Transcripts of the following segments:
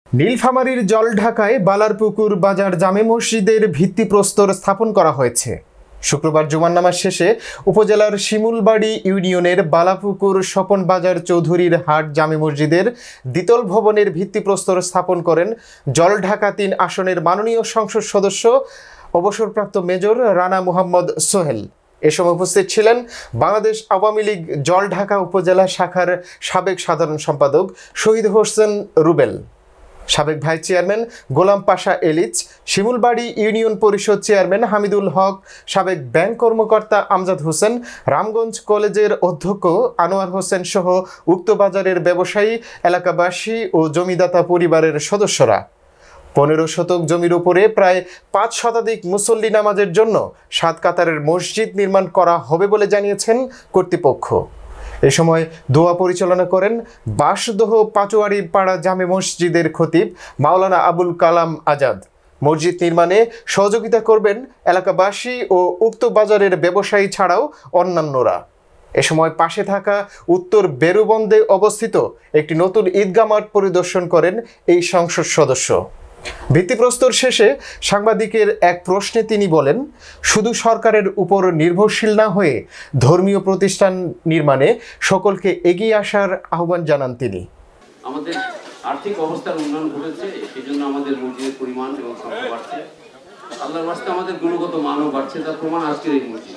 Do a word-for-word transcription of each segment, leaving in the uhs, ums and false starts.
নীলফামারীর জলঢাকায় বালারপুকুর বাজার জামে মসজিদের ভিত্তিপ্রস্তর স্থাপন করা হয়েছে। শুক্রবার জুমার নামাজ শেষে উপজেলার শিমুলবাড়ি ইউনিয়নের বালাপুকুর স্বপন বাজার চৌধুরীর হাট জামে মসজিদের দ্বিতল ভবনের ভিত্তিপ্রস্তর স্থাপন করেন জলঢাকা তিন আসনের মাননীয় সংসদ সদস্য অবসরপ্রাপ্ত মেজর রানা মুহাম্মদ সোহেল। এ সময় উপস্থিত ছিলেন বাংলাদেশ আওয়ামী লীগ জলঢাকা উপজেলা শাখার সাবেক সাধারণ সম্পাদক শহীদ হোসেন রুবেল, সাবেক vice chairman Golam Pasha Elich, Shimulbari union পরিষদ চেয়ারম্যান হামিদুল হক, সাবেক ব্যাংক কর্মকর্তা আমজাদ হোসেন, রামগঞ্জ কলেজের অধ্যক্ষ আনোয়ার হোসেন সহ উক্ত বাজারের ব্যবসায়ী, এলাকাবাসী ও জমিদাতা পরিবারের সদস্যরা। পনেরো শতক জমির উপরে প্রায় পাঁচ শতাধিক মুসল্লি নামাজের জন্য সাত কাতারের মসজিদ নির্মাণ করা হবে বলে জানিয়েছেন কর্তৃপক্ষ। এ সময় দোয়া পরিচালনা করেন বাঁশদহ পাচুয়ারি পাড়া জামে মসজিদের খতিব মাওলানা আবুল কালাম আজাদ। মসজিদ নির্মাণে সহযোগিতা করবেন এলাকাবাসী ও উক্ত বাজারের ব্যবসায়ী ছাড়াও অন্যান্যরা। এ সময় পাশে থাকা উত্তর বেরুবন্দে অবস্থিত একটি নতুন ঈদগাহ মাঠ পরিদর্শন করেন এই সংসদ সদস্য। ভিত্তিপ্রস্তর শেষে সাংবাদিকের এক প্রশ্নে তিনি বলেন, শুধু সরকারের উপর নির্ভরশীল না হয়ে ধর্মীয় প্রতিষ্ঠান নির্মাণে সকলকে এগিয়ে আসার আহ্বান জানান তিনি। আমাদের আর্থিক অবস্থার উন্নয়ন ঘটেছে, সেই জন্য আমাদের মসজিদের পরিমাণ এবং সংখ্যা বাড়ছে। আল্লাহর রাস্তে আমাদের গুণগত মানও বাড়ছে, তার প্রমাণ আজকের এই মসজিদ।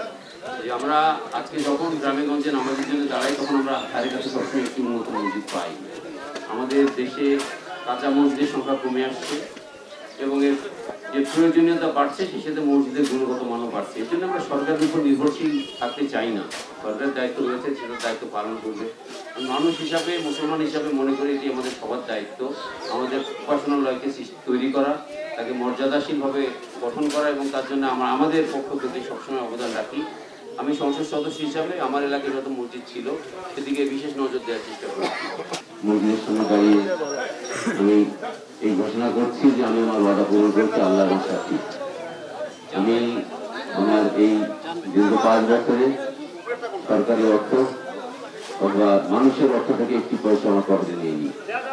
আমরা আজকে যখন গ্রামে গঞ্জে নামাজের জন্য দাঁড়াই, তখন আমরা ধারে কাছে সবসময় একটি উন্নত মসজিদ পাই। আমাদের দেশে কাঁচা মসজিদের সংখ্যা কমে আসছে এবং এর যে প্রয়োজনীয়তা বাড়ছে, সেই সাথে মসজিদের গুণগত মানও বাড়ছে। এর জন্য আমরা সরকারের উপর নির্ভরশীল থাকতে চাই না। সরকারের দায়িত্ব রয়েছে, সেটার দায়িত্ব পালন করবে। মানুষ হিসাবে, মুসলমান হিসাবে মনে করি এটি আমাদের সবার দায়িত্ব, আমাদের উপাসনালয়কে তৈরি করা, তাকে মর্যাদাশীলভাবে গঠন করা এবং তার জন্য আমরা আমাদের পক্ষ থেকে সবসময় অবদান রাখি। আমি সংসদ সদস্য হিসাবে আমার এলাকায় যত মসজিদ ছিল সেদিকে বিশেষ নজর দেওয়ার চেষ্টা করি। মসজিদের সামনে দাঁড়িয়ে আমি এই ঘোষণা করছি যে আমি আমার ওয়াদা পূরণ করতে আল্লাহর সাথী। আমি আমার এই দীর্ঘ পাঁচ বছরে সরকারি অর্থ অথবা মানুষের অর্থ থেকে একটি পয়সা আমার পকেটে নিয়ে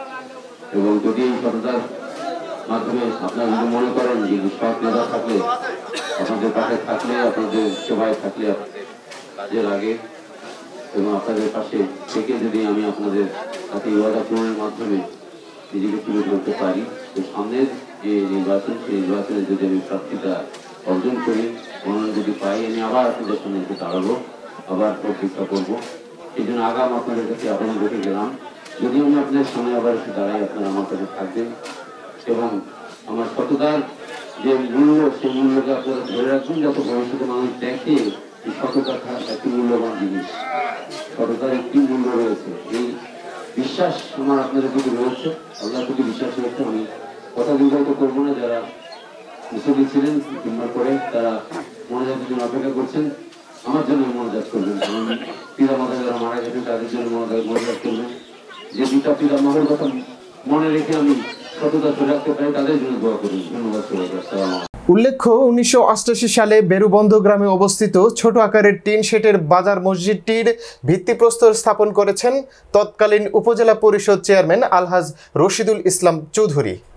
এবং যদি এই সততার মাধ্যমে আপনারা যদি মনে করেন যে সৎ নেতা থাকলে, আপনাদের পাশে থাকলে, আপনাদের সেবায় থাকলে কাজের আগে এবং আপনাদের পাশে থেকে যদি আমি আপনাদের সাথে ওয়াদা পূরণের মাধ্যমে নিজেকে তুলে ধরতে পারি, তো সামনের যে নির্বাচন, সেই নির্বাচনে যদি আমি প্রার্থিতা অর্জন করি, মনোনয়ন যদি পাই, আমি আবার আপনাদের সামনে এসে দাঁড়াবো, আবার প্রতীক্ষা করবো। সেই জন্য আগাম আপনাদের কাছে আবেদন রেখে গেলাম, যদি আমি আপনাদের সামনে আবার এসে দাঁড়াই, আপনারা আমার কাছে থাকবেন এবং আমার সততার যে মূল্য, সেই মূল্যকে আপনারা ধরে রাখবেন, যাতে ভবিষ্যতে মানুষ দেখে এই সততা একটি মূল্যবান জিনিস, সততার একটি মূল্য রয়েছে। এই বিশ্বাস আমার আপনাদের প্রতি রয়েছে, আল্লাহর প্রতি বিশ্বাস রয়েছে। আমি কথা বিবাহিত করবো না, যারা মুসলিম ছিলেন কিংবা করে তারা মনোজাতের জন্য অপেক্ষা করছেন, আমার জন্য মনোজাত করবেন। কারণ পিতা মাতা যারা মারা গেছেন তাদের জন্য মনোজাত করবেন। যে পিতা পিতা মাতার কথা মনে রেখে আমি সততা ধরে রাখতে পারি, তাদের জন্য দোয়া করুন। ধন্যবাদ সবাইকে। উল্লেখ্য, উনিশশো অষ্টাশি সালে বেরুবন্ধ গ্রামে অবস্থিত ছোট আকারের টিন শেডের বাজার মসজিদটির ভিত্তিপ্রস্তর স্থাপন করেছেন তৎকালীন উপজেলা পরিষদ চেয়ারম্যান আলহাজ রশিদুল ইসলাম চৌধুরী।